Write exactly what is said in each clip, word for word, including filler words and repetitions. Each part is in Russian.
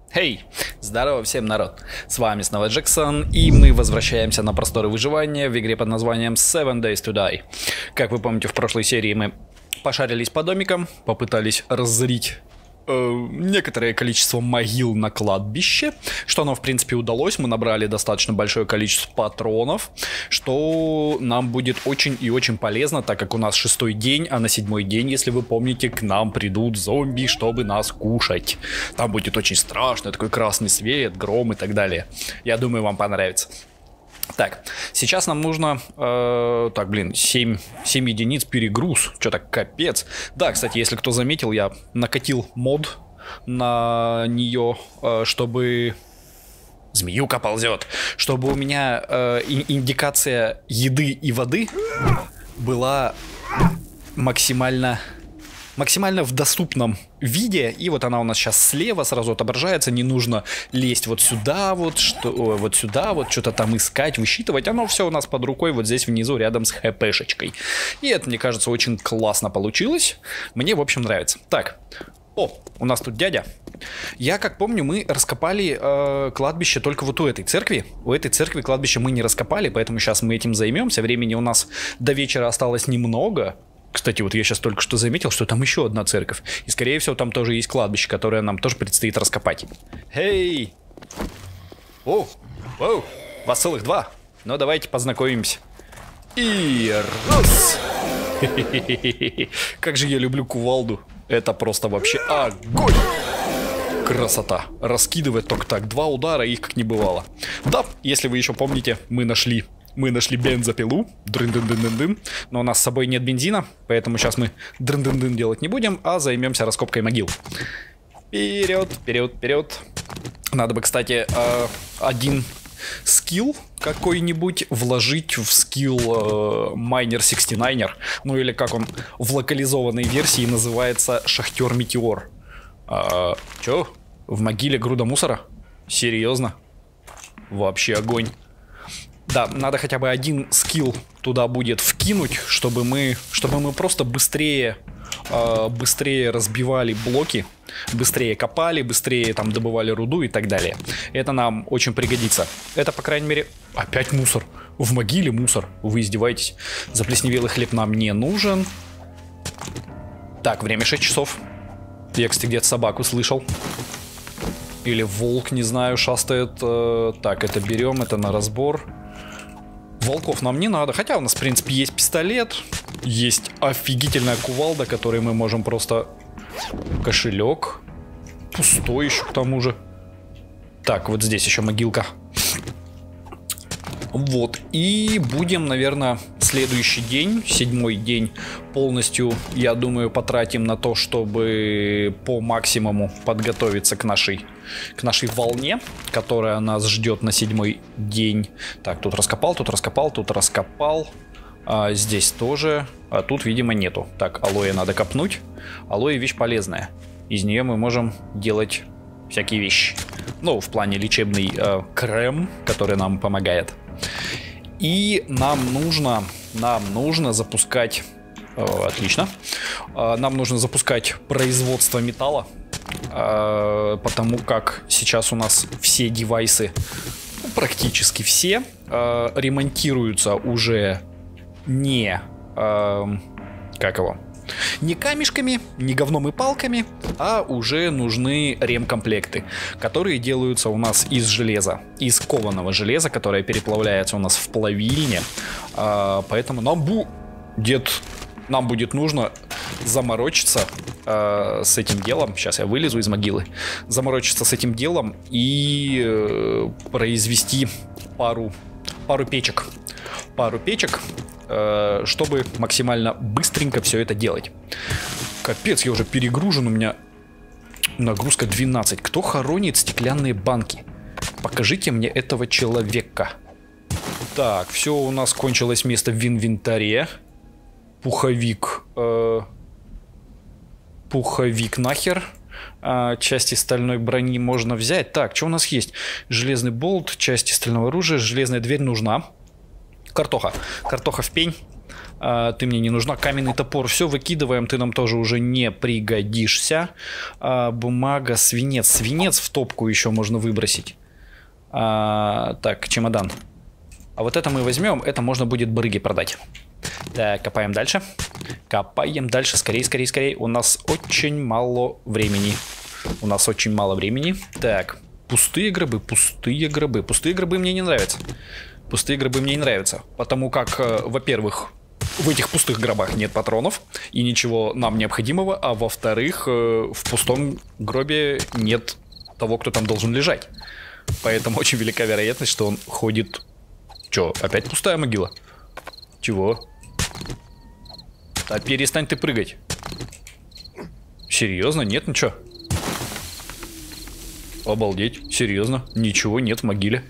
Хей! Hey! Здорово всем, народ! С вами снова Джексон, и мы возвращаемся на просторы выживания в игре под названием Seven Days to Die. Как вы помните, в прошлой серии мы пошарились по домикам, попытались разорить э, некоторое количество могил на кладбище, что нам в принципе удалось. Мы набрали достаточно большое количество патронов, что нам будет очень и очень полезно, так как у нас шестой день, а на седьмой день, если вы помните, к нам придут зомби, чтобы нас кушать. Там будет очень страшно, такой красный свет, гром и так далее. Я думаю, вам понравится. Так, сейчас нам нужно, э, так, блин, семь, семь единиц перегруз, что-то капец. Да, кстати, если кто заметил, я накатил мод на нее, э, чтобы... Змеюка ползет. Чтобы у меня э, индикация еды и воды была максимально... максимально в доступном виде, и вот она у нас сейчас слева сразу отображается, не нужно лезть вот сюда, вот, что, вот сюда, вот что-то там искать, высчитывать, оно все у нас под рукой вот здесь внизу рядом с хэпэшечкой. И это, мне кажется, очень классно получилось, мне, в общем, нравится. Так, о, у нас тут дядя. Я, как помню, мы раскопали э, кладбище только вот у этой церкви. У этой церкви кладбище мы не раскопали, поэтому сейчас мы этим займемся. Времени у нас до вечера осталось немного. Кстати, вот я сейчас только что заметил, что там еще одна церковь. И, скорее всего, там тоже есть кладбище, которое нам тоже предстоит раскопать. Хей! О! О! Вас целых два! Ну, давайте познакомимся. И раз! Как же я люблю кувалду. Это просто вообще огонь! Красота! Раскидывает только так. Два удара, их как не бывало. Да, если вы еще помните, мы нашли... Мы нашли бензопилу, дрын-дын-дын-дын-дын, но у нас с собой нет бензина, поэтому сейчас мы дрын-дын-дын делать не будем, а займемся раскопкой могил. Вперед, вперед, вперед. Надо бы, кстати, один скилл какой-нибудь вложить в скилл Miner шестьдесят девять, ну или как он в локализованной версии называется, Шахтер Метеор. А, чё? В могиле груда мусора? Серьезно? Вообще огонь. Да, надо хотя бы один скилл туда будет вкинуть, чтобы мы, чтобы мы просто быстрее, э, быстрее разбивали блоки, быстрее копали, быстрее там добывали руду и так далее. Это нам очень пригодится. Это, по крайней мере... Опять мусор. В могиле мусор. Вы издеваетесь. Заплесневелый хлеб нам не нужен. Так, время шесть часов. Я, кстати, где-то собаку слышал. Или волк, не знаю, шастает. Так, это берем, это на разбор. Волков нам не надо, хотя у нас, в принципе, есть пистолет, есть офигительная кувалда, которой мы можем просто... Кошелек. Пустой еще к тому же. Так, вот здесь еще могилка. Вот, и будем, наверное, следующий день, седьмой день, полностью, я думаю, потратим на то, чтобы по максимуму подготовиться к нашей, к нашей волне, которая нас ждет на седьмой день. Так, тут раскопал, тут раскопал, тут раскопал. А здесь тоже, а тут, видимо, нету. Так, алоэ надо копнуть. Алоэ вещь полезная. Из нее мы можем делать всякие вещи. Ну, в плане лечебный э, крем, который нам помогает. И нам нужно, нам нужно запускать, э, отлично, э, нам нужно запускать производство металла, э, потому как сейчас у нас все девайсы, ну, практически все, э, ремонтируются уже не, э, как его, не камешками, не говном и палками, а уже нужны ремкомплекты, которые делаются у нас из железа, из кованого железа, которое переплавляется у нас в плавильне. А, поэтому нам, бу... Дед... нам будет нужно заморочиться а, с этим делом. Сейчас я вылезу из могилы. Заморочиться с этим делом и э, произвести пару, пару печек. Пару печек. Чтобы максимально быстренько все это делать. Капец, я уже перегружен, у меня нагрузка двенадцать. Кто хоронит стеклянные банки? Покажите мне этого человека. Так, все у нас кончилось место в инвентаре. Пуховик. Э, пуховик нахер. А, части стальной брони можно взять. Так, что у нас есть? Железный болт, части стального оружия, железная дверь нужна. Картоха. Картоха в пень. А, ты мне не нужна. Каменный топор. Все выкидываем. Ты нам тоже уже не пригодишься. А, бумага, свинец. Свинец в топку еще можно выбросить. А, так, чемодан. А вот это мы возьмем. Это можно будет барыге продать. Так, копаем дальше. Копаем дальше. Скорее, скорее, скорее. У нас очень мало времени. У нас очень мало времени. Так, пустые гробы, пустые гробы. Пустые гробы мне не нравятся. Пустые гробы мне не нравятся. Потому как, э, во-первых, в этих пустых гробах нет патронов и ничего нам необходимого. А во-вторых, э, в пустом гробе нет того, кто там должен лежать. Поэтому очень велика вероятность, что он ходит... Чё, опять пустая могила? Чего? Да перестань ты прыгать. Серьезно? Нет ничего? Обалдеть, серьезно, ничего нет в могиле.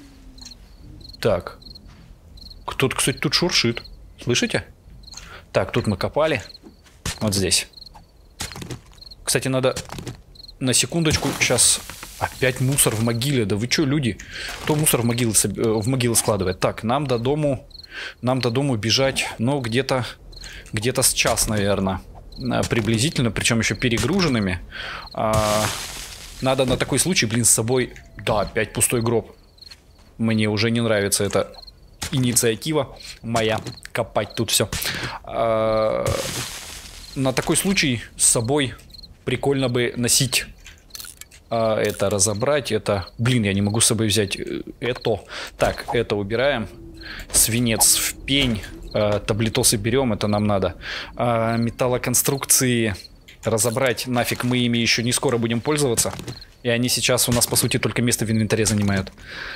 Так. Кто-то, кстати, тут шуршит. Слышите? Так, тут мы копали. Вот здесь. Кстати, надо на секундочку сейчас... Опять мусор в могиле. Да вы что, люди? Кто мусор в могилы, в могилы складывает? Так, нам до дому... Нам до дому бежать, ну, где-то... Где-то с час, наверное. Приблизительно, причем еще перегруженными. А... Надо на такой случай, блин, с собой... Да, опять пустой гроб. Мне уже не нравится эта инициатива моя. Копать тут все. А... На такой случай с собой прикольно бы носить... А, это разобрать, это... Блин, я не могу с собой взять это. Так, это убираем. Свинец в пень. А, таблетосы берем, это нам надо. А, металлоконструкции... Разобрать нафиг, мы ими еще не скоро будем пользоваться. И они сейчас у нас, по сути, только место в инвентаре занимают.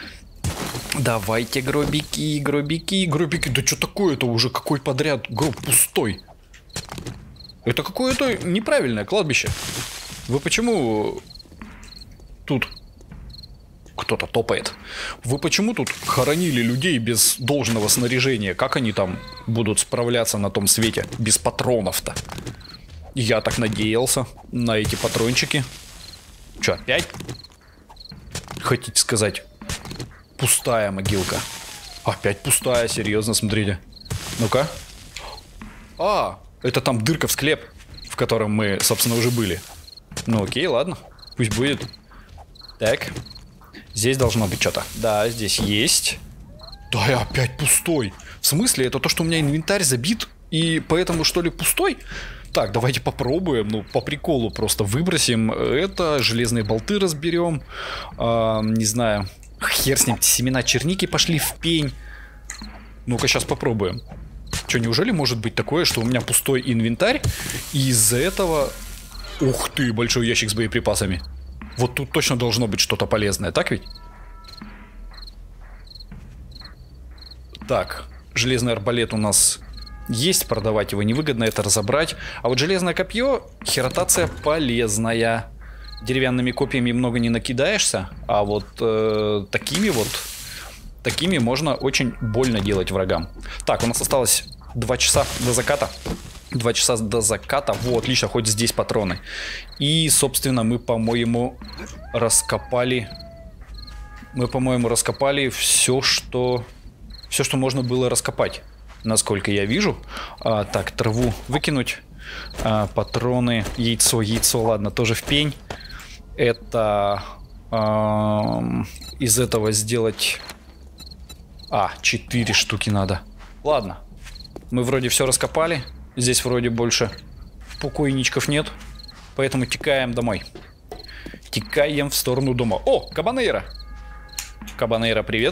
Давайте гробики, гробики, гробики. Да что такое-то уже? Какой подряд гроб пустой? Это какое-то неправильное кладбище. Вы почему тут кто-то топает? Вы почему тут хоронили людей без должного снаряжения? Как они там будут справляться на том свете без патронов-то? Я так надеялся на эти патрончики. Че, опять? Хотите сказать? Пустая могилка. Опять пустая, серьезно, смотрите. Ну-ка. А, это там дырка в склеп, в котором мы, собственно, уже были. Ну окей, ладно. Пусть будет. Так. Здесь должно быть что-то. Да, здесь есть. Да, и опять пустой. В смысле? Это то, что у меня инвентарь забит, и поэтому, что ли, пустой? Так, давайте попробуем, ну, по приколу просто выбросим это, железные болты разберем, а, не знаю, хер с ним, семена черники пошли в пень. Ну-ка, сейчас попробуем. Что, неужели может быть такое, что у меня пустой инвентарь, и из-за этого... Ух ты, большой ящик с боеприпасами. Вот тут точно должно быть что-то полезное, так ведь? Так, железный арбалет у нас... Есть, продавать его невыгодно, это разобрать. А вот железное копье, херотация полезная. Деревянными копьями много не накидаешься, а вот э, такими вот, такими можно очень больно делать врагам. Так, у нас осталось два часа до заката. Два часа до заката. Вот, отлично, хоть здесь патроны. И, собственно, мы, по-моему, раскопали... Мы, по-моему, раскопали все, что... Все, что можно было раскопать. Насколько я вижу. А, так, траву выкинуть. А, патроны, яйцо, яйцо, ладно, тоже в пень. Это а, из этого сделать... А, четыре штуки надо. Ладно. Мы вроде все раскопали. Здесь вроде больше покойничков нет. Поэтому текаем домой. Текаем в сторону дома. О, Кабанейра. Кабанейра, привет.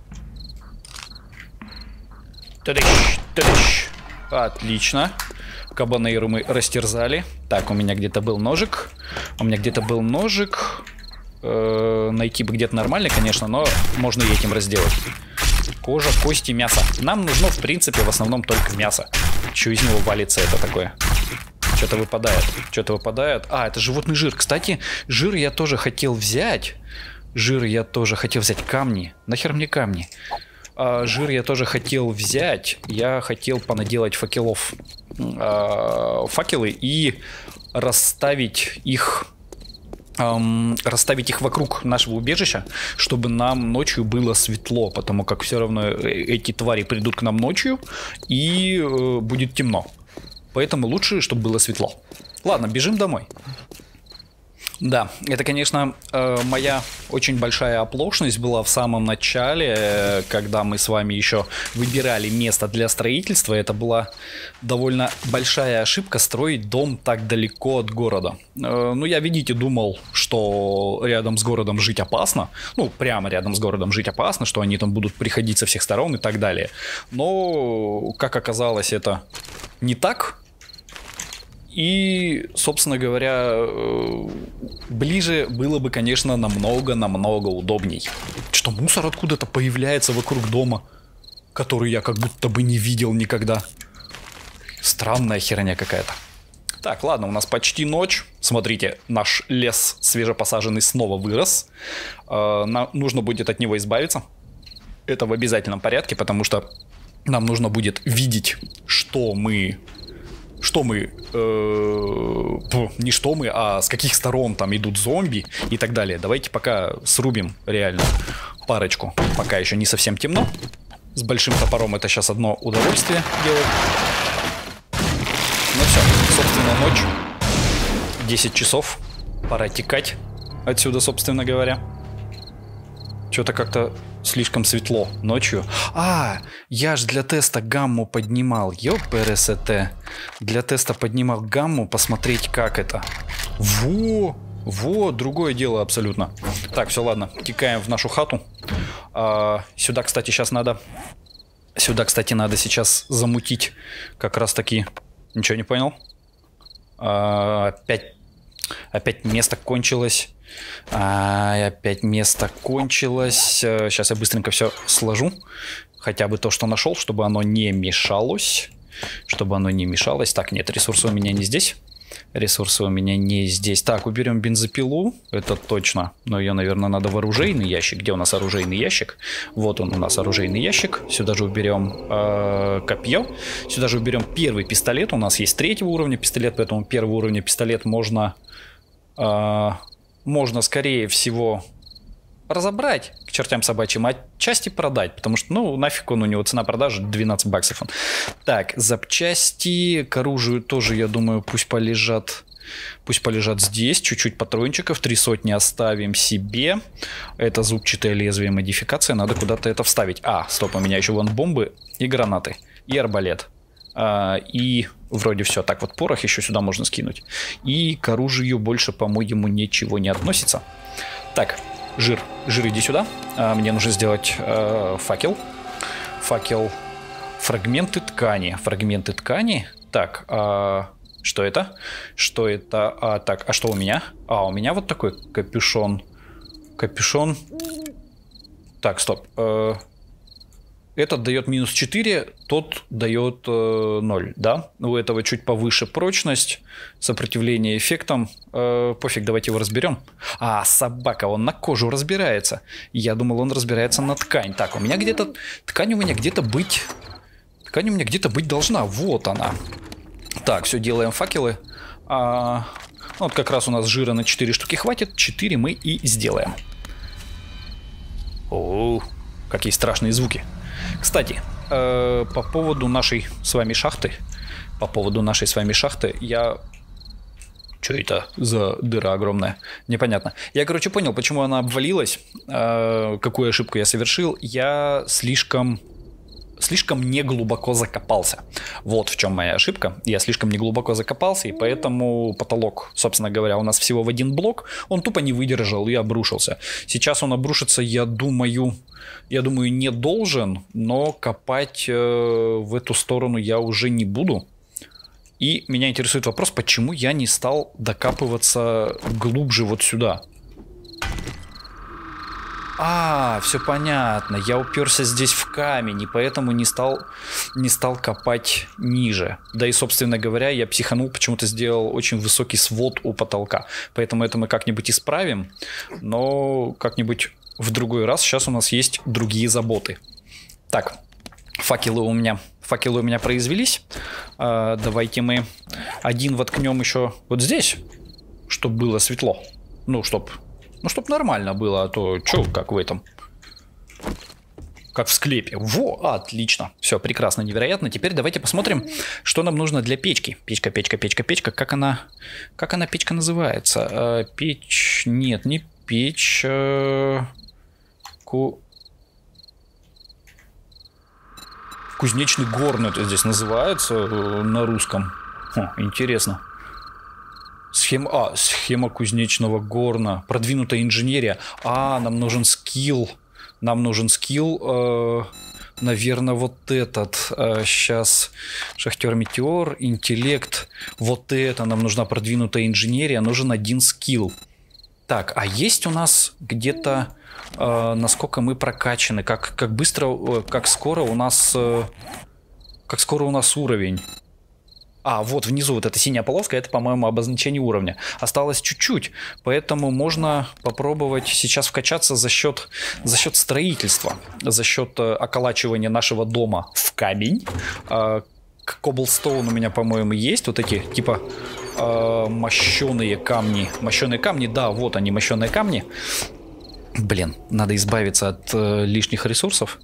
Тадыщ, тадыщ. Отлично. Кабанейру мы растерзали. Так, у меня где-то был ножик. У меня где-то был ножик. Э-э, найти бы где-то нормально, конечно, но можно и этим разделать. Кожа, кости, мясо. Нам нужно, в принципе, в основном только мясо. Что из него валится это такое? Что-то выпадает. Что-то выпадает. А, это животный жир. Кстати, жир я тоже хотел взять. Жир я тоже хотел взять. Камни. Нахер мне камни? А, жир я тоже хотел взять. Я хотел понаделать факелов. А, факелы и расставить их эм, расставить их вокруг нашего убежища, чтобы нам ночью было светло, потому как все равно эти твари придут к нам ночью и э, будет темно. Поэтому лучше, чтобы было светло. Ладно, бежим домой. Да, это, конечно, моя очень большая оплошность была в самом начале, когда мы с вами еще выбирали место для строительства. Это была довольно большая ошибка строить дом так далеко от города. Ну, я, видите, думал, что рядом с городом жить опасно. Ну, прямо рядом с городом жить опасно, что они там будут приходить со всех сторон и так далее. Но, как оказалось, это не так. И, собственно говоря, ближе было бы, конечно, намного-намного удобней. Что мусор откуда-то появляется вокруг дома, который я как будто бы не видел никогда. Странная херня какая-то. Так, ладно, у нас почти ночь. Смотрите, наш лес свежепосаженный снова вырос. Нам нужно будет от него избавиться. Это в обязательном порядке, потому что нам нужно будет видеть, что мы... Что мы, э, не что мы, а с каких сторон там идут зомби и так далее. Давайте пока срубим реально парочку, пока еще не совсем темно. С большим топором это сейчас одно удовольствие делать. Ну все, собственно, ночь, десять часов, пора текать отсюда, собственно говоря. Что-то как-то слишком светло ночью. А, я ж для теста гамму поднимал. Ёпересете. Для теста поднимал гамму, посмотреть, как это. Во! Во, другое дело абсолютно. Так, все, ладно. Текаем в нашу хату. А, сюда, кстати, сейчас надо... Сюда, кстати, надо сейчас замутить как раз таки... Ничего не понял? А, опять... Опять место кончилось. А, опять место кончилось. Сейчас я быстренько все сложу. Хотя бы то, что нашел, чтобы оно не мешалось. Чтобы оно не мешалось. Так, нет, ресурсы у меня не здесь. Ресурсы у меня не здесь. Так, уберем бензопилу. Это точно. Но ее, наверное, надо в оружейный ящик. Где у нас оружейный ящик? Вот он у нас оружейный ящик. Сюда же уберем э, копье. Сюда же уберем первый пистолет. У нас есть третьего уровня пистолет, поэтому первого уровня пистолет можно... Э, можно, скорее всего, разобрать к чертям собачьим, а части продать, потому что, ну, нафиг он, у него цена продажи двенадцать баксов. Он. Так, запчасти к оружию тоже, я думаю, пусть полежат, пусть полежат здесь, чуть-чуть патрончиков, три сотни оставим себе. Это зубчатое лезвие модификация, надо куда-то это вставить. А, стоп, у меня еще вон бомбы и гранаты, и арбалет. А, и вроде все. Так, вот порох еще сюда можно скинуть. И к оружию больше, по-моему, ничего не относится. Так, жир. Жир, иди сюда. А, мне нужно сделать а, факел. Факел. Фрагменты ткани. Фрагменты ткани. Так, а, что это? Что это? А, так, а что у меня? А, у меня вот такой капюшон. Капюшон. Так, стоп. А, этот дает минус четыре, тот дает э, ноль, да? У этого чуть повыше прочность, сопротивление эффектам. Э, пофиг, давайте его разберем. А, собака, он на кожу разбирается. Я думал, он разбирается на ткань. Так, у меня где-то... Ткань у меня где-то быть... Ткань у меня где-то быть должна. Вот она. Так, все, делаем факелы. А, вот как раз у нас жира на четыре штуки хватит. четыре мы и сделаем. О, какие страшные звуки. Кстати, э, по поводу нашей с вами шахты, по поводу нашей с вами шахты, я... Что это за дыра огромная? Непонятно. Я, короче, понял, почему она обвалилась, э, какую ошибку я совершил. Я слишком... Слишком неглубоко закопался. Вот в чем моя ошибка. Я слишком неглубоко закопался, и поэтому потолок, собственно говоря, у нас всего в один блок. Он тупо не выдержал и обрушился. Сейчас он обрушится, я думаю... Я думаю, не должен, но копать э, в эту сторону я уже не буду. И меня интересует вопрос, почему я не стал докапываться глубже вот сюда. А, все понятно. Я уперся здесь в камень, и поэтому не стал, не стал копать ниже. Да и, собственно говоря, я психанул, почему-то сделал очень высокий свод у потолка. Поэтому это мы как-нибудь исправим, но как-нибудь в другой раз. Сейчас у нас есть другие заботы. Так, факелы у меня, факелы у меня произвелись. А, давайте мы один воткнем еще вот здесь, чтобы было светло. Ну, чтоб, ну, чтоб нормально было, а то чё, как в этом... Как в склепе. Во, отлично. Все, прекрасно, невероятно. Теперь давайте посмотрим, что нам нужно для печки. Печка, печка, печка, печка. Как она, как она печка называется? Э, печь... Нет, не печь. Э, ку... Кузнечный горн это здесь называется э, на русском. Хм, интересно. Схема, а, схема кузнечного горна. Продвинутая инженерия. А, нам нужен скилл. Нам нужен скилл, э, наверное, вот этот. Э, сейчас шахтер метеор, интеллект. Вот это нам нужна продвинутая инженерия. Нужен один скилл. Так, а есть у нас где-то, э, насколько мы прокачаны, как, как быстро, э, как скоро у нас, э, как скоро у нас уровень. А, вот внизу вот эта синяя полоска, это, по-моему, обозначение уровня. Осталось чуть-чуть, поэтому можно попробовать сейчас вкачаться за счет, за счет строительства, за счет э, околачивания нашего дома в камень. Э, Коблстоун у меня, по-моему, есть, вот эти, типа, э, мощеные камни. Мощеные камни, да, вот они, мощеные камни. Блин, надо избавиться от э, лишних ресурсов.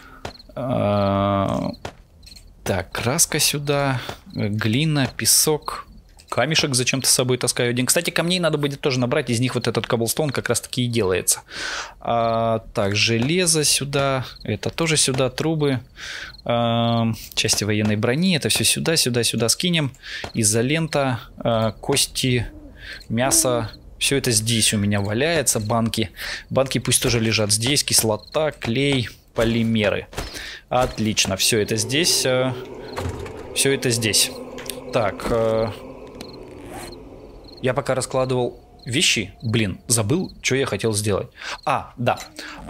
Э, Так, краска сюда, глина, песок, камешек зачем-то с собой таскаю один. Кстати, камней надо будет тоже набрать, из них вот этот коблстоун как раз таки и делается. А, так, железо сюда, это тоже сюда, трубы, а, части военной брони, это все сюда, сюда, сюда скинем. Изолента, а, кости, мясо. Все это здесь у меня валяется, банки. Банки пусть тоже лежат здесь, кислота, клей, полимеры. Отлично, все это здесь. Все это здесь. Так. Я пока раскладывал вещи. Блин, забыл, что я хотел сделать. А, да.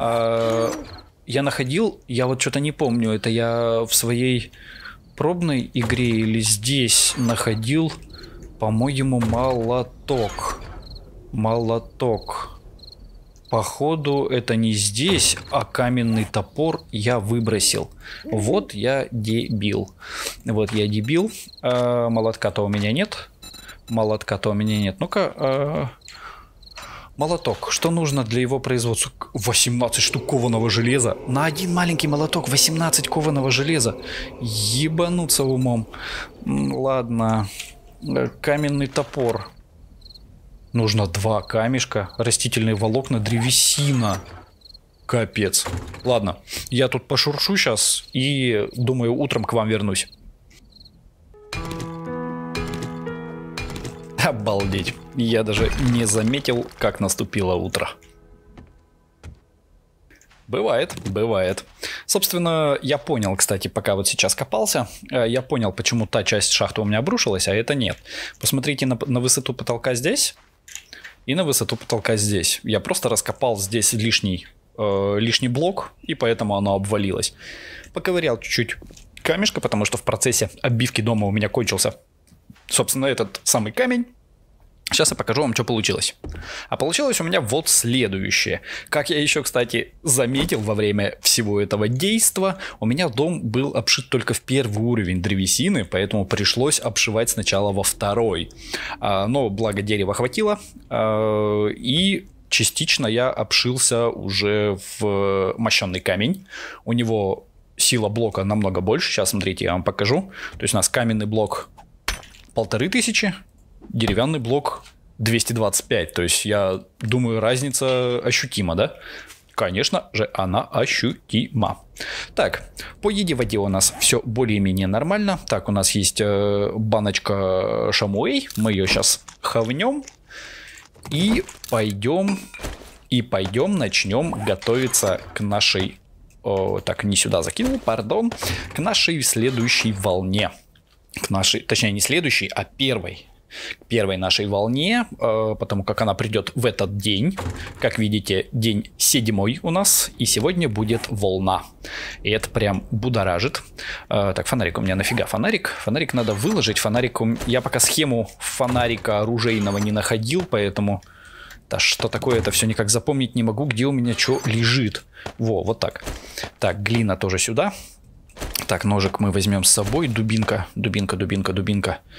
Я находил, я вот что-то не помню, это я в своей пробной игре или здесь находил, по-моему, молоток. Молоток. Походу, это не здесь, а каменный топор я выбросил. Вот я дебил. Вот я дебил. А, молотка-то у меня нет. Молотка-то у меня нет. Ну-ка. А... Молоток. Что нужно для его производства? восемнадцать штук кованого железа. На один маленький молоток восемнадцать кованого железа. Ебануться умом. Ладно. Каменный топор. Нужно два камешка, растительные волокна, древесина. Капец. Ладно, я тут пошуршу сейчас и, думаю, утром к вам вернусь. Обалдеть. Я даже не заметил, как наступило утро. Бывает, бывает. Собственно, я понял, кстати, пока вот сейчас копался, я понял, почему та часть шахты у меня обрушилась, а это нет. Посмотрите на, на высоту потолка здесь. И на высоту потолка здесь. Я просто раскопал здесь лишний, э, лишний блок, и поэтому оно обвалилось. Поковырял чуть-чуть камешка, потому что в процессе оббивки дома у меня кончился, собственно, этот самый камень. Сейчас я покажу вам, что получилось. А получилось у меня вот следующее. Как я еще, кстати, заметил во время всего этого действа, у меня дом был обшит только в первый уровень древесины, поэтому пришлось обшивать сначала во второй. А, но благо дерева хватило, а, и частично я обшился уже в мощенный камень. У него сила блока намного больше. Сейчас, смотрите, я вам покажу. То есть у нас каменный блок полторы тысячи. Деревянный блок двести двадцать пять. То есть, я думаю, разница ощутима, да? Конечно же, она ощутима. Так, по еде воде у нас все более-менее нормально. Так, у нас есть э, баночка шамуэй. Мы ее сейчас хавнем. И пойдем, и пойдем начнем готовиться к нашей... О, так, не сюда закинул, пардон. К нашей следующей волне. К нашей, точнее, не следующей, а первой. Первой нашей волне, э, потому как она придет в этот день. Как видите, день седьмой у нас, и сегодня будет волна. И это прям будоражит. Э, так, фонарик у меня нафига фонарик? Фонарик надо выложить. Фонарик, у... я пока схему фонарика оружейного не находил, поэтому... Да что такое, это все никак запомнить не могу, где у меня что лежит. Во, вот так. Так, глина тоже сюда. Так, ножик мы возьмем с собой. Дубинка, дубинка, дубинка, дубинка.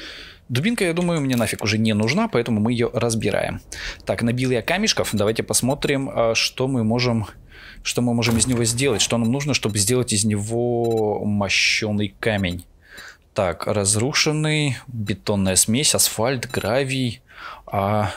Дубинка, я думаю, мне нафиг уже не нужна, поэтому мы ее разбираем. Так, набил я камешков. Давайте посмотрим, что мы можем, что мы можем из него сделать. Что нам нужно, чтобы сделать из него мощеный камень. Так, разрушенный, бетонная смесь, асфальт, гравий, а...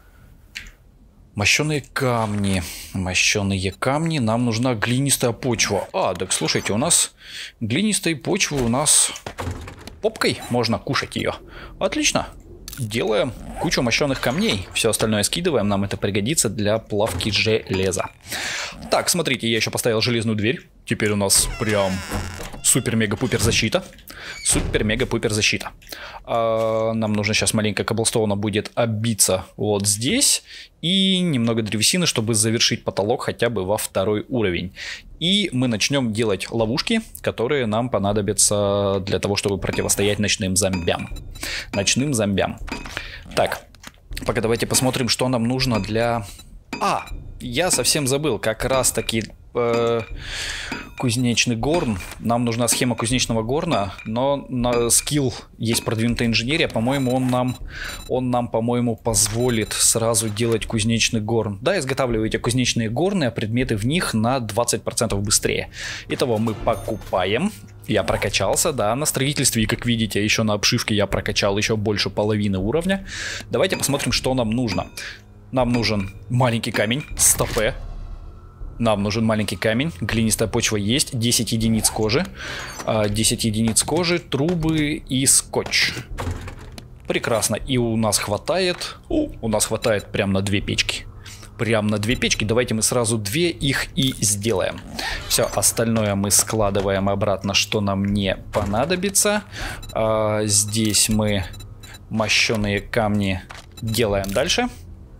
мощеные камни. Мощеные камни. Нам нужна глинистая почва. А, так слушайте, у нас глинистой почвы у нас попкой можно кушать ее. Отлично. Делаем кучу мощеных камней. Все остальное скидываем. Нам это пригодится для плавки железа. Так, смотрите, я еще поставил железную дверь. Теперь у нас прям супер-мега-пупер защита. Супер-мега-пупер защита. А, нам нужно сейчас маленько коблстоуна будет оббиться вот здесь. И немного древесины, чтобы завершить потолок хотя бы во второй уровень. И мы начнем делать ловушки, которые нам понадобятся для того, чтобы противостоять ночным зомбям. Ночным зомбям. Так, пока давайте посмотрим, что нам нужно для... А, я совсем забыл, как раз таки... Э, кузнечный горн. Нам нужна схема кузнечного горна, но на скилл есть продвинутая инженерия. По-моему, он нам, он нам, по-моему, позволит сразу делать кузнечный горн. Да, изготавливайте кузнечные горны, а предметы в них на двадцать процентов быстрее. Итого мы покупаем. Я прокачался, да, на строительстве, и как видите, еще на обшивке я прокачал еще больше половины уровня. Давайте посмотрим, что нам нужно. Нам нужен маленький камень, стопе. Нам нужен маленький камень, глинистая почва есть, десять единиц кожи, десять единиц кожи, трубы и скотч. Прекрасно, и у нас хватает, у, у нас хватает прям на две печки. Прям на две печки, давайте мы сразу две их и сделаем. Все, остальное мы складываем обратно, что нам не понадобится. А, здесь мы мощеные камни делаем дальше.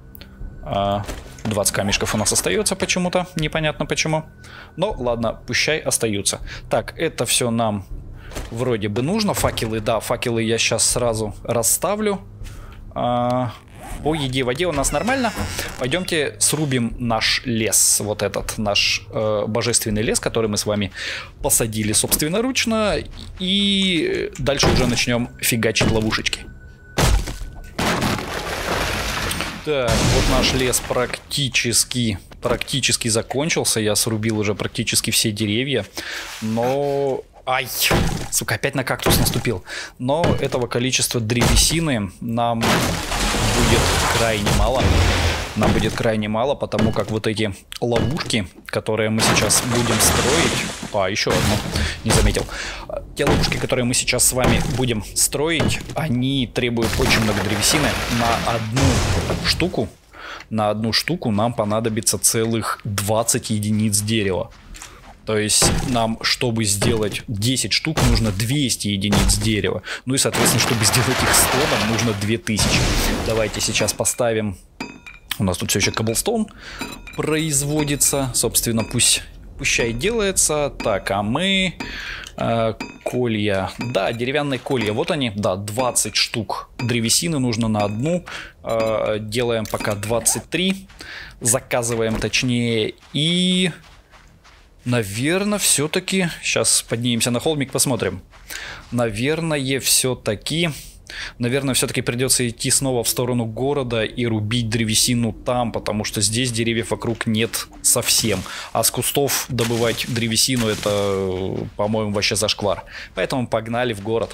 А, двадцать камешков у нас остается почему-то, непонятно почему. Но ладно, пущай остаются. Так, это все нам вроде бы нужно. Факелы, да, факелы я сейчас сразу расставлю. А, по еде, воде у нас нормально. Пойдемте срубим наш лес. Вот этот наш э, божественный лес, который мы с вами посадили собственноручно. И дальше уже начнем фигачить ловушечки. Так, вот наш лес практически, практически закончился. Я срубил уже практически все деревья. Но... Ай! Сука, опять на кактус наступил. Но этого количества древесины нам будет крайне мало. Нам будет крайне мало, потому как вот эти ловушки, которые мы сейчас будем строить... А, еще одну, не заметил. Те ловушки, которые мы сейчас с вами будем строить, они требуют очень много древесины. На одну штуку, на одну штуку нам понадобится целых двадцать единиц дерева. То есть нам, чтобы сделать десять штук, нужно двести единиц дерева. Ну и, соответственно, чтобы сделать их сто, нам нужно две тысячи. Давайте сейчас поставим... У нас тут все еще коблстоун производится. Собственно, пусть, пущай делается. Так, а мы... Э, колья. Да, деревянные колья. Вот они. Да, двадцать штук древесины нужно на одну. Э, делаем пока двадцать три. Заказываем точнее. И... Наверное, все-таки... Сейчас поднимемся на холмик, посмотрим. Наверное, все-таки... Наверное, все-таки придется идти снова в сторону города и рубить древесину там, потому что здесь деревьев вокруг нет совсем. А с кустов добывать древесину — это, по-моему, вообще зашквар. Поэтому погнали в город.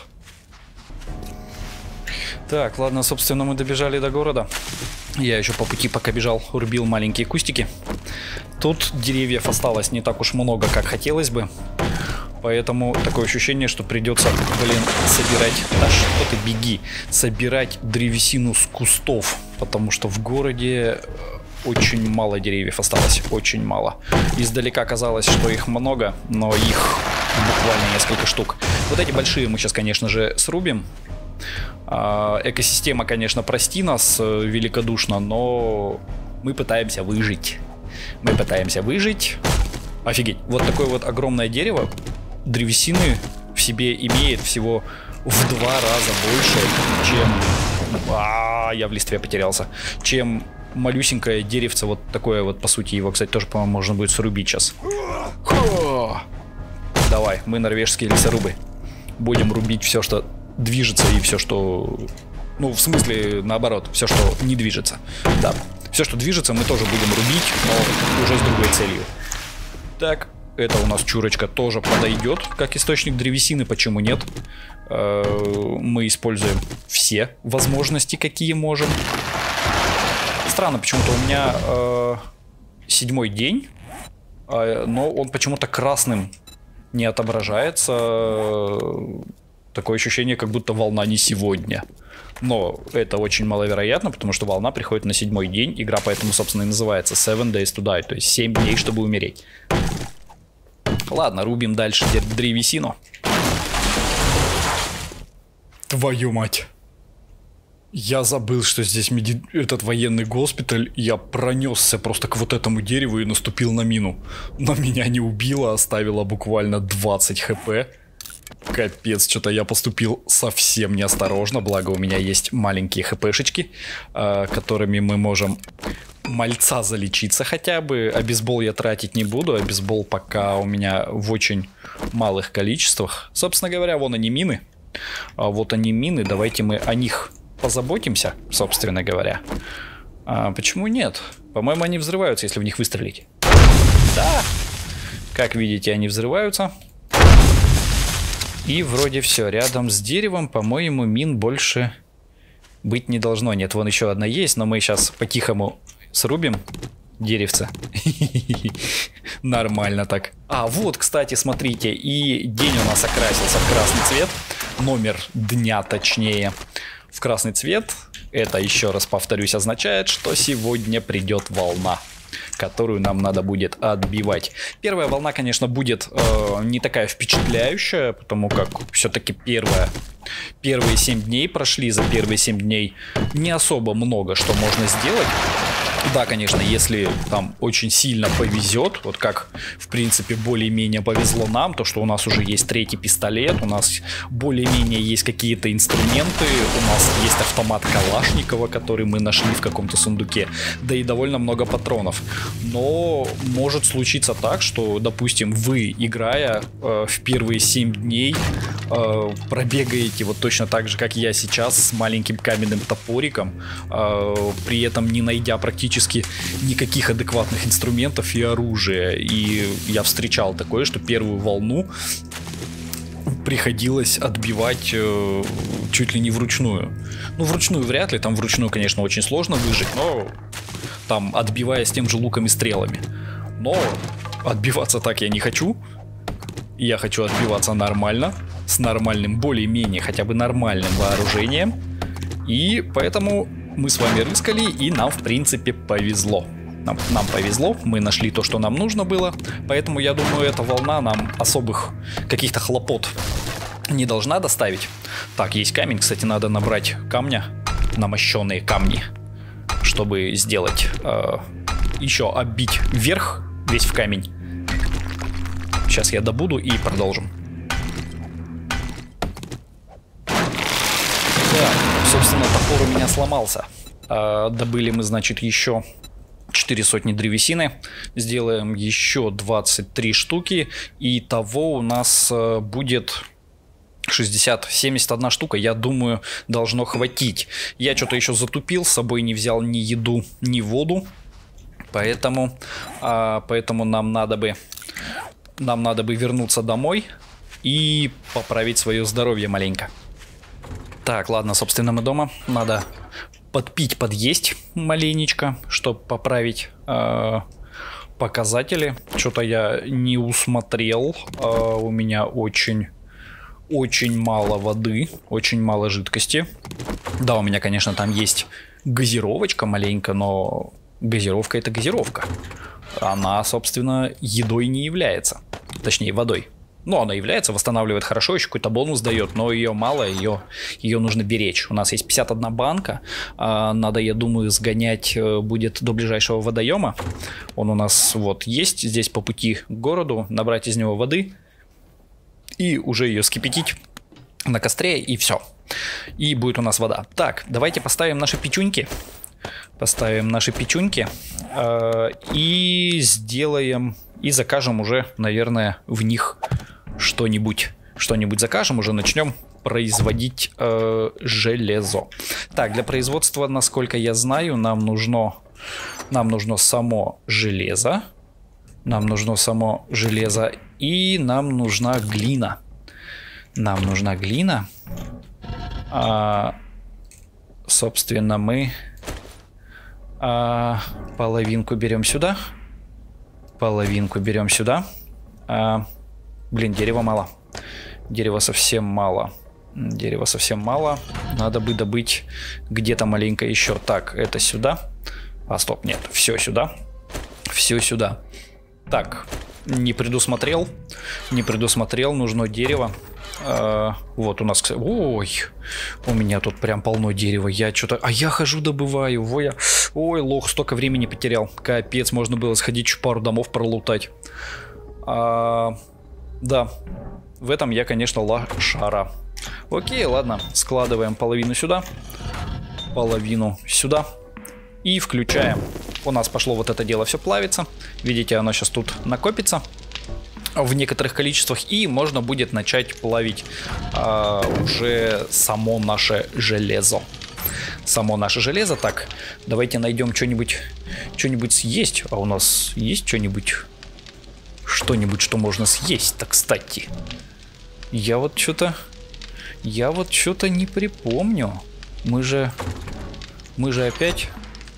Так, ладно, собственно, мы добежали до города. Я еще по пути, пока бежал, рубил маленькие кустики. Тут деревьев осталось не так уж много, как хотелось бы. Поэтому такое ощущение, что придется, блин, собирать... Да что ты, беги! Собирать древесину с кустов. Потому что в городе очень мало деревьев осталось. Очень мало. Издалека казалось, что их много, но их буквально несколько штук. Вот эти большие мы сейчас, конечно же, срубим. Экосистема, конечно, прости нас великодушно, но мы пытаемся выжить. Мы пытаемся выжить. Офигеть, вот такое вот огромное дерево древесины в себе имеет всего в два раза больше, чем... А, я в листве потерялся. Чем малюсенькое деревце, вот такое вот, по сути, его, кстати, тоже, по-моему, можно будет срубить сейчас. Давай, мы норвежские лесорубы. Будем рубить все, что движется, и все, что... Ну, в смысле, наоборот, все, что не движется. Да. Все, что движется, мы тоже будем рубить, но уже с другой целью. Так, это у нас чурочка тоже подойдет, как источник древесины, почему нет? Мы используем все возможности, какие можем. Странно, почему-то у меня э, седьмой день, э, но он почему-то красным не отображается. Такое ощущение, как будто волна не сегодня. Но это очень маловероятно, потому что волна приходит на седьмой день. Игра поэтому, собственно, и называется Seven Days to Die, то есть семь дней, чтобы умереть. Ладно, рубим дальше древесину. Твою мать. Я забыл, что здесь меди... этот военный госпиталь. Я пронесся просто к вот этому дереву и наступил на мину. Но меня не убило, оставило буквально двадцать хп. Капец, что-то я поступил совсем неосторожно. Благо у меня есть маленькие хпшечки, э, которыми мы можем мальца залечиться хотя бы. Обезбол я тратить не буду. Обезбол пока у меня в очень малых количествах. Собственно говоря, вон они мины. А вот они мины. Давайте мы о них позаботимся, собственно говоря. А почему нет? По-моему, они взрываются, если в них выстрелить. Да. Как видите, они взрываются. И вроде все. Рядом с деревом, по-моему, мин больше быть не должно. Нет, вон еще одна есть, но мы сейчас по-тихому срубим деревце. Нормально так. А, вот, кстати, смотрите, и день у нас окрасился в красный цвет. Номер дня, точнее, в красный цвет. Это, еще раз повторюсь, означает, что сегодня придет волна, которую нам надо будет отбивать. Первая волна, конечно, будет э, не такая впечатляющая, потому как все-таки первая, первые семь дней прошли. За первые семь дней не особо много что можно сделать. Да, конечно, если там очень сильно повезет, вот как, в принципе, более-менее повезло нам, то, что у нас уже есть третий пистолет, у нас более-менее есть какие-то инструменты, у нас есть автомат Калашникова, который мы нашли в каком-то сундуке, да и довольно много патронов. Но может случиться так, что, допустим, вы, играя э, в первые семь дней, э, пробегаете вот точно так же, как я сейчас, с маленьким каменным топориком, э, при этом не найдя практически никаких адекватных инструментов и оружия. И я встречал такое, что первую волну приходилось отбивать э, чуть ли не вручную. Ну, вручную вряд ли, там вручную, конечно, очень сложно выжить, но там отбивая с тем же луком и стрелами. Но отбиваться так я не хочу. Я хочу отбиваться нормально, с нормальным, более-менее, хотя бы нормальным вооружением. И поэтому мы с вами рыскали, и нам, в принципе, повезло. Нам, нам повезло, мы нашли то, что нам нужно было. Поэтому, я думаю, эта волна нам особых каких-то хлопот не должна доставить. Так, есть камень. Кстати, надо набрать камня, намощенные камни, чтобы сделать, э, еще оббить вверх весь в камень. Сейчас я добуду и продолжим. Да, собственно, топор у меня сломался. А, добыли мы, значит, еще четыре сотни древесины. Сделаем еще двадцать три штуки. И того у нас а, будет шестьдесят семьдесят одна штука. Я думаю, должно хватить. Я что-то еще затупил, с собой не взял ни еду, ни воду. Поэтому, а, поэтому нам надо бы, нам надо бы вернуться домой и поправить свое здоровье маленько. Так, ладно, собственно, мы дома. Надо подпить, подъесть маленечко, чтобы поправить э, показатели. Что-то я не усмотрел. Э, у меня очень, очень мало воды, очень мало жидкости. Да, у меня, конечно, там есть газировочка маленько, но газировка — это газировка. Она, собственно, едой не является. Точнее, водой. Ну, она является, восстанавливает хорошо, еще какой-то бонус дает, но ее мало, ее, ее нужно беречь. У нас есть пятьдесят одна банка, надо, я думаю, сгонять будет до ближайшего водоема. Он у нас вот есть здесь по пути к городу, набрать из него воды и уже ее скипятить на костре, и все. И будет у нас вода. Так, давайте поставим наши печуньки. Поставим наши печуньки э, и сделаем, и закажем уже, наверное, в них что-нибудь. Что-нибудь закажем, уже начнем производить э, железо. Так, для производства, насколько я знаю, нам нужно, нам нужно само железо. Нам нужно само железо. И нам нужна глина. Нам нужна глина. А, собственно, мы а, половинку берем сюда. Половинку берем сюда. А, блин, дерева мало. Дерева совсем мало. Дерева совсем мало. Надо бы добыть где-то маленько еще. Так, это сюда. А, стоп, нет. Все сюда. Все сюда. Так, не предусмотрел. Не предусмотрел. Нужно дерево. А, вот у нас... Ой, у меня тут прям полно дерева. Я что-то... А я хожу добываю. Ой, я... Ой, лох, столько времени потерял. Капец, можно было сходить еще пару домов пролутать. А, да, в этом я, конечно, лошара. Окей, ладно, складываем половину сюда, половину сюда и включаем. У нас пошло вот это дело все плавиться. Видите, оно сейчас тут накопится в некоторых количествах, и можно будет начать плавить а, уже само наше железо. Само наше железо. Так, давайте найдем что-нибудь, что-нибудь съесть. А у нас есть что-нибудь, что-нибудь, что можно съесть-то, кстати. Я вот что-то, я вот что-то не припомню. Мы же, мы же опять,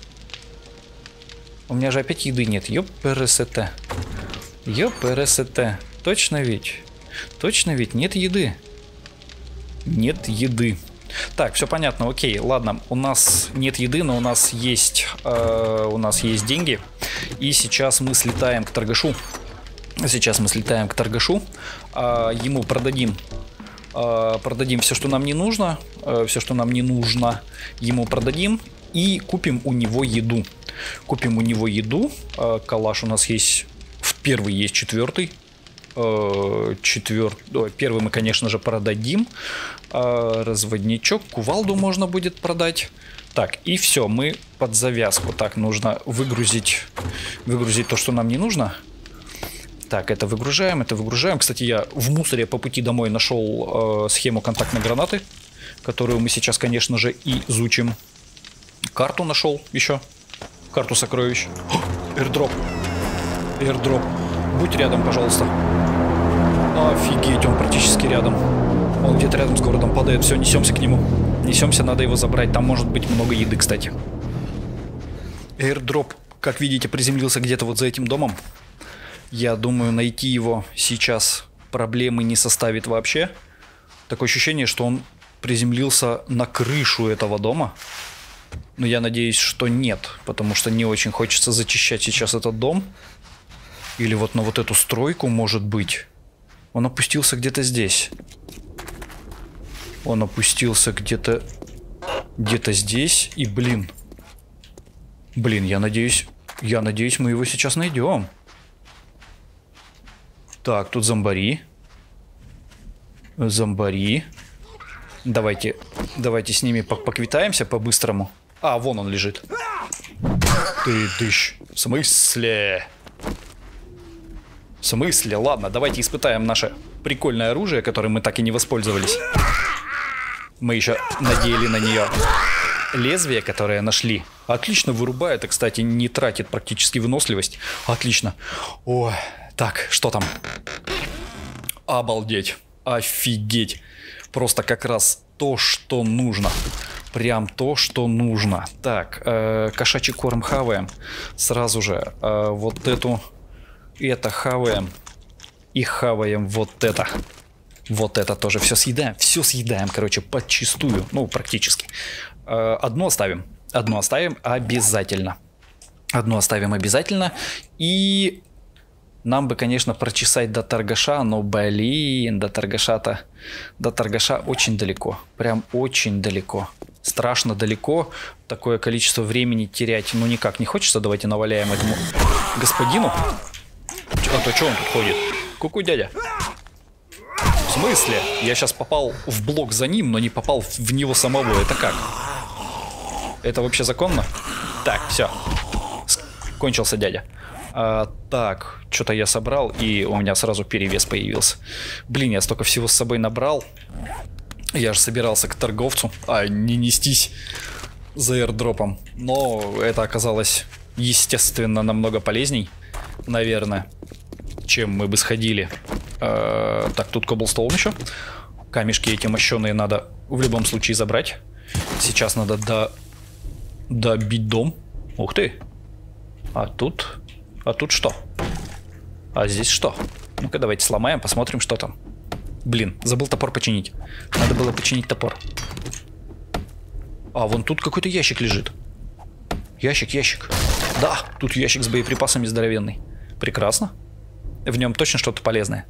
у меня же опять еды нет. Ёпрст. Ёпрст. Точно ведь, точно ведь нет еды. Нет еды. Так, все понятно, окей, ладно, у нас нет еды, но у нас есть, э, у нас есть деньги, и сейчас мы слетаем к торгашу, сейчас мы слетаем к торгашу, э, ему продадим, э, продадим все, что нам не нужно, э, все, что нам не нужно, ему продадим, и купим у него еду, купим у него еду, э, калаш у нас есть, в первый есть четвертый. Четвертый, первый мы, конечно же, продадим. Разводничок, кувалду можно будет продать. Так, и все, мы под завязку. Так, нужно выгрузить, выгрузить то, что нам не нужно. Так, это выгружаем, это выгружаем. Кстати, я в мусоре по пути домой нашел э, схему контактной гранаты, которую мы сейчас, конечно же, и изучим. Карту нашел еще. Карту сокровищ. Airdrop. Airdrop. Будь рядом, пожалуйста. Офигеть, он практически рядом. Он где-то рядом с городом падает. Все, несемся к нему. Несемся, надо его забрать. Там может быть много еды, кстати. Airdrop, как видите, приземлился где-то вот за этим домом. Я думаю, найти его сейчас проблемы не составит вообще. Такое ощущение, что он приземлился на крышу этого дома. Но я надеюсь, что нет. Потому что не очень хочется зачищать сейчас этот дом. Или вот на вот эту стройку, может быть. Он опустился где-то здесь. Он опустился где-то... Где-то здесь. И, блин. Блин, я надеюсь... Я надеюсь, мы его сейчас найдем. Так, тут зомбари. Зомбари. Давайте... Давайте с ними поквитаемся по-быстрому. А, вон он лежит. Ты дыщ. В смысле? В смысле? Ладно, давайте испытаем наше прикольное оружие, которым мы так и не воспользовались. Мы еще надели на нее лезвие, которое нашли. Отлично вырубает, и, кстати, не тратит практически выносливость. Отлично. Ой, так, что там? Обалдеть. Офигеть. Просто как раз то, что нужно. Прям то, что нужно. Так, э, кошачий корм хаваем. Сразу же э, вот эту... Это хаваем. И хаваем вот это. Вот это тоже все съедаем. Все съедаем, короче, подчистую. Ну, практически. Одну оставим. Одну оставим обязательно. Одну оставим обязательно. И нам бы, конечно, прочесать до торгаша. Но, блин, до торгаша-то... До торгаша очень далеко. Прям очень далеко. Страшно далеко. Такое количество времени терять, ну, никак не хочется. Давайте наваляем этому господину. А то что он тут ходит? Ку-ку, дядя. В смысле? Я сейчас попал в блок за ним, но не попал в него самого. Это как? Это вообще законно? Так, все. Кончился дядя. А, так, что-то я собрал, и у меня сразу перевес появился. Блин, я столько всего с собой набрал. Я же собирался к торговцу, а не нестись за airdropом. Но это оказалось, естественно, намного полезней, наверное, чем мы бы сходили. Э-э- так, тут коблстоун еще. Камешки эти мощеные надо в любом случае забрать. Сейчас надо до... добить дом. Ух ты. А тут... А тут что? А здесь что? Ну-ка, давайте сломаем, посмотрим, что там. Блин, забыл топор починить. Надо было починить топор. А, вон тут какой-то ящик лежит. Ящик, ящик. Да, тут ящик с боеприпасами здоровенный. Прекрасно. В нем точно что-то полезное.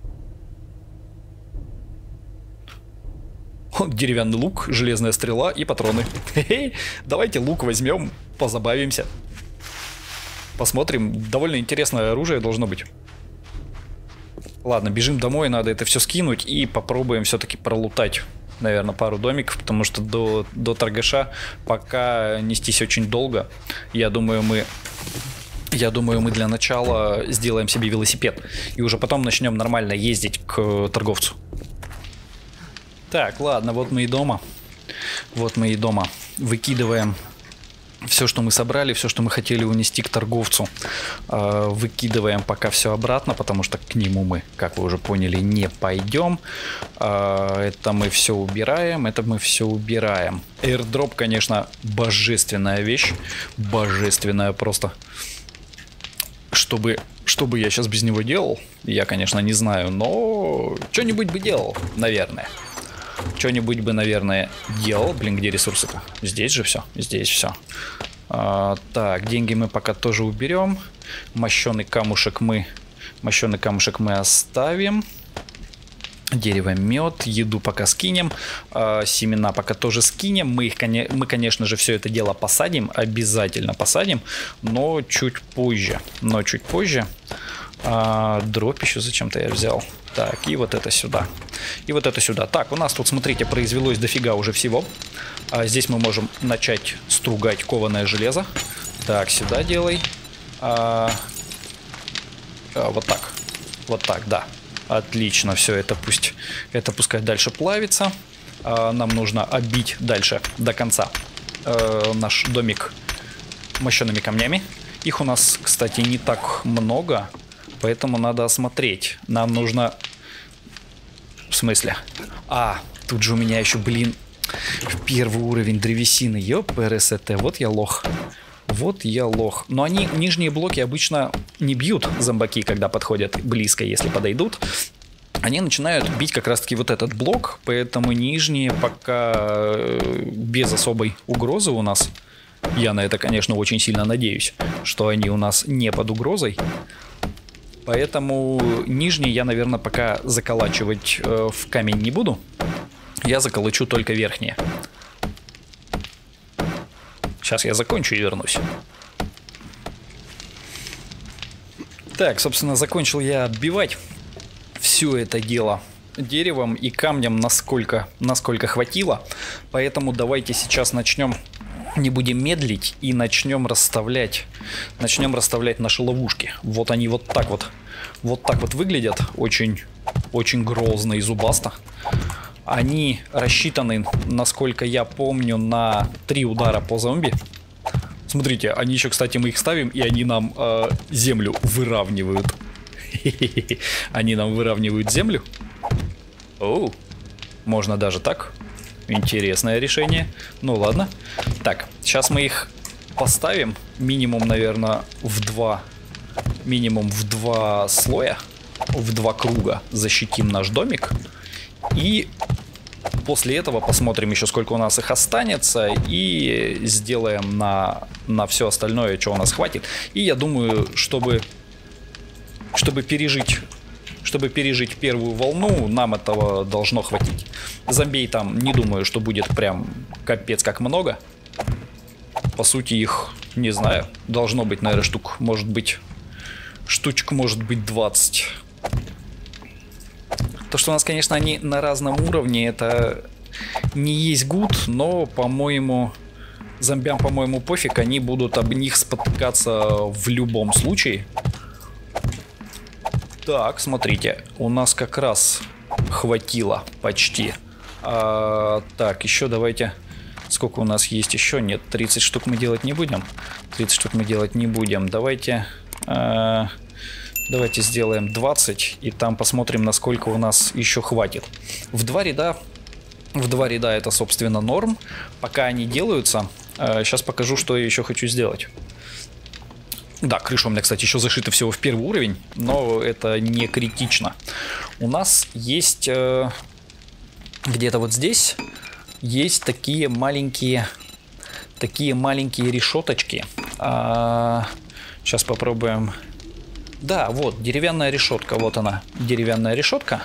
Деревянный лук, железная стрела и патроны. Хе-хе. Давайте лук возьмем, позабавимся. Посмотрим. Довольно интересное оружие должно быть. Ладно, бежим домой, надо это все скинуть и попробуем все-таки пролутать, наверное, пару домиков, потому что до, до торгаша пока нестись очень долго. Я думаю, мы... Я думаю, мы для начала сделаем себе велосипед. И уже потом начнем нормально ездить к торговцу. Так, ладно, вот мы и дома. Вот мы и дома. Выкидываем все, что мы собрали, все, что мы хотели унести к торговцу. Выкидываем пока все обратно, потому что к нему мы, как вы уже поняли, не пойдем. Это мы все убираем, это мы все убираем. Airdrop, конечно, божественная вещь. Божественная просто. Чтобы, что бы я сейчас без него делал, я, конечно, не знаю, но что-нибудь бы делал, наверное. Что-нибудь бы, наверное, делал. Блин, где ресурсы-то? Здесь же все. Здесь все. А, так, деньги мы пока тоже уберем. Мощеный камушек мы... Мощеный камушек мы оставим. Дерево, мед. Еду пока скинем. А, семена пока тоже скинем. Мы, их, мы, конечно же, все это дело посадим. Обязательно посадим. Но чуть позже. Но чуть позже. А, дробь еще зачем-то я взял. Так, и вот это сюда. И вот это сюда. Так, у нас тут, смотрите, произвелось дофига уже всего. А здесь мы можем начать стругать кованое железо. Так, сюда делай. А, а, вот так. Вот так, да. Отлично, все это пусть. Это пускай дальше плавится. А, нам нужно оббить дальше до конца а, наш домик мощеными камнями. Их у нас, кстати, не так много. Поэтому надо осмотреть. Нам нужно... В смысле? А, тут же у меня еще, блин, первый уровень древесины. Ёпрст, вот я лох. Вот я лох. Но они, нижние блоки обычно не бьют зомбаки, когда подходят близко, если подойдут. Они начинают бить как раз-таки вот этот блок. Поэтому нижние пока без особой угрозы у нас. Я на это, конечно, очень сильно надеюсь, что они у нас не под угрозой. Поэтому нижний я, наверное, пока заколачивать э, в камень не буду. Я заколочу только верхние. Сейчас я закончу и вернусь. Так, собственно, закончил я отбивать все это дело деревом и камнем, насколько, насколько хватило. Поэтому давайте сейчас начнем... Не будем медлить и начнем расставлять, начнем расставлять наши ловушки. Вот они вот так вот, вот так вот выглядят, очень, очень грозно и зубасто. Они рассчитаны, насколько я помню, на три удара по зомби. Смотрите, они еще, кстати, мы их ставим, и они нам э, землю выравнивают. Они нам выравнивают землю. Оу, можно даже так. Интересное решение. Ну ладно. Так, сейчас мы их поставим минимум, наверное, в два, минимум в два слоя, в два круга защитим наш домик. И после этого посмотрим еще, сколько у нас их останется, и сделаем на, на все остальное, что у нас хватит. И я думаю, чтобы, чтобы пережить... Чтобы пережить первую волну, нам этого должно хватить. Зомбей там не думаю, что будет прям капец как много. По сути их, не знаю, должно быть, наверное, штук, может быть, штучек может быть двадцать. То, что у нас, конечно, они на разном уровне, это не есть гуд, но, по-моему, зомбям, по-моему, пофиг, они будут об них спотыкаться в любом случае. Так, смотрите, у нас как раз хватило почти А, так, еще давайте... Сколько у нас есть еще? Нет, тридцать штук мы делать не будем. тридцать штук мы делать не будем. Давайте... А, давайте сделаем двадцать. И там посмотрим, насколько у нас еще хватит. В два ряда... В два ряда это, собственно, норм. Пока они делаются... А, сейчас покажу, что я еще хочу сделать. Да, крыша у меня, кстати, еще зашита всего в первый уровень, но это не критично. У нас есть э, где-то вот здесь есть такие маленькие, такие маленькие решеточки. А, сейчас попробуем. Да, вот деревянная решетка, вот она, деревянная решетка.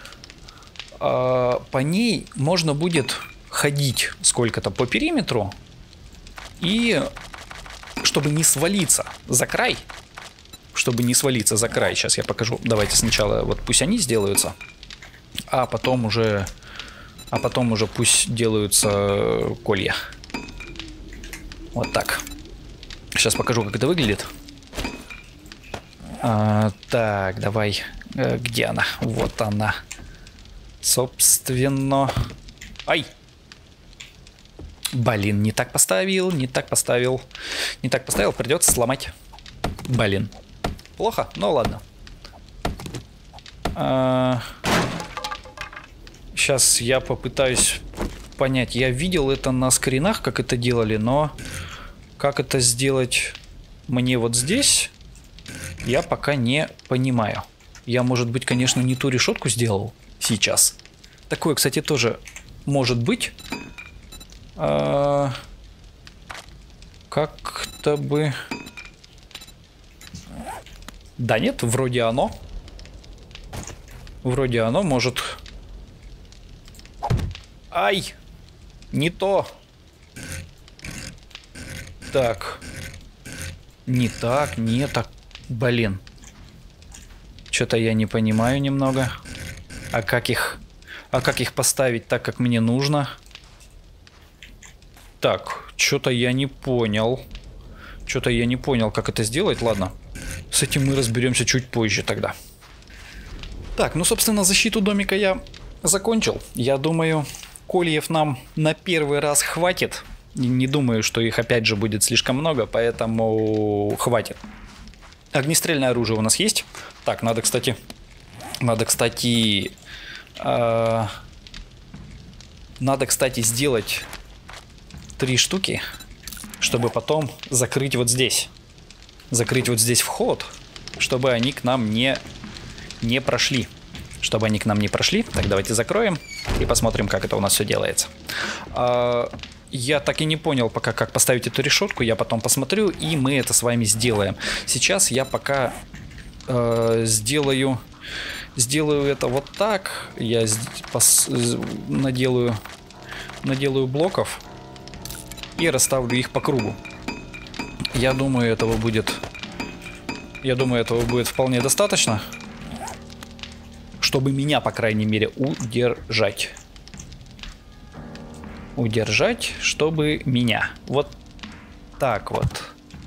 А, по ней можно будет ходить сколько-то по периметру и чтобы не свалиться за край, чтобы не свалиться за край, сейчас я покажу. Давайте сначала вот пусть они сделаются, а потом уже, а потом уже пусть делаются колья. Вот так. Сейчас покажу, как это выглядит. А, так, давай, где она? Вот она. Собственно, ай. Блин, не так поставил, не так поставил. Не так поставил, придется сломать. Блин. Плохо? Ну ладно. А... Сейчас я попытаюсь понять. Я видел это на скринах, как это делали, но как это сделать мне вот здесь, я пока не понимаю. Я, может быть, конечно, не ту решетку сделал сейчас. Такое, кстати, тоже может быть. А, как-то бы... Да нет, вроде оно. Вроде оно может... Ай! Не то! Так. Не так, не так. Блин. Что-то я не понимаю немного. А как их... А как их поставить так, как мне нужно? Так, что-то я не понял. Что-то я не понял, как это сделать. Ладно, с этим мы разберемся чуть позже тогда. Так, ну, собственно, защиту домика я закончил. Я думаю, кольев нам на первый раз хватит. Не думаю, что их опять же будет слишком много, поэтому хватит. Огнестрельное оружие у нас есть. Так, надо, кстати... Надо, кстати... Э, надо, кстати, сделать... Три штуки, чтобы потом закрыть вот здесь. Закрыть вот здесь вход, чтобы они к нам не, не прошли. Чтобы они к нам не прошли. Так, давайте закроем и посмотрим, как это у нас все делается. А, я так и не понял пока, как поставить эту решетку. Я потом посмотрю, и мы это с вами сделаем. Сейчас я пока э, сделаю... Сделаю это вот так. Я пос, наделаю, наделаю блоков. И расставлю их по кругу. Я думаю, этого будет... Я думаю, этого будет вполне достаточно. Чтобы меня, по крайней мере, удержать. Удержать, чтобы меня. Вот так вот.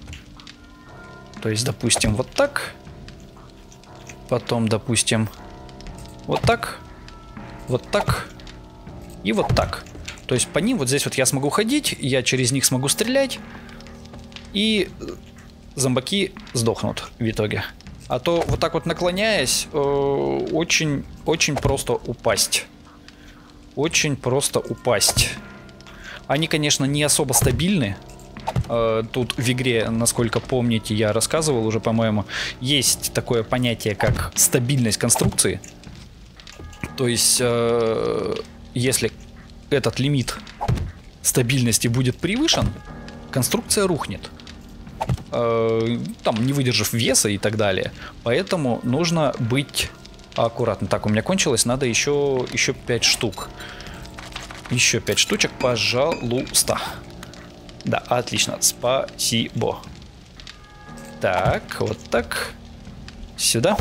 То есть, допустим, вот так. Потом, допустим, вот так. Вот так. И вот так. То есть по ним вот здесь вот я смогу ходить, я через них смогу стрелять, и зомбаки сдохнут в итоге. А то вот так вот наклоняясь, очень-очень э, просто упасть. Очень просто упасть. Они, конечно, не особо стабильны. Э, тут в игре, насколько помните, я рассказывал уже, по-моему, есть такое понятие, как стабильность конструкции. То есть, э, если... этот лимит стабильности будет превышен, конструкция рухнет, э, там не выдержав веса и так далее. Поэтому нужно быть аккуратным. Так, у меня кончилось, надо еще, еще пять штук. Еще пять штучек, пожалуйста. Да, отлично, спасибо. Так, вот так. Сюда.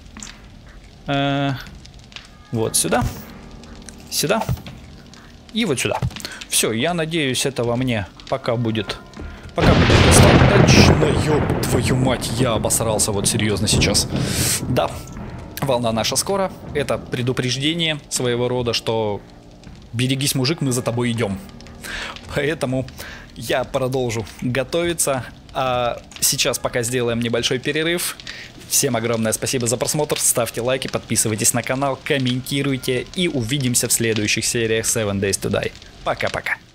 Э, вот сюда. Сюда. И вот сюда. Все, я надеюсь, этого мне пока будет... Пока будет достаточно. Ёб твою мать, я обосрался вот серьезно сейчас. Да, волна наша скоро. Это предупреждение своего рода, что берегись, мужик, мы за тобой идем. Поэтому я продолжу готовиться. А сейчас пока сделаем небольшой перерыв. Всем огромное спасибо за просмотр. Ставьте лайки, подписывайтесь на канал, комментируйте. И увидимся в следующих сериях Seven Days to Die. Пока-пока.